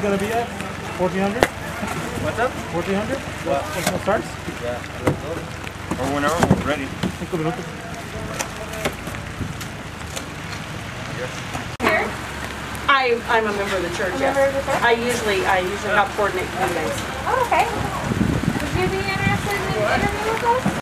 gonna be at? 1400? What's up? 1400? What? That's what starts? Yeah, let's go. Or whenever we're ready. 5 minutos. Here? I'm a member of the church, yes. I usually help coordinate meetings. Oh, okay. Would you be interested in an interview with us?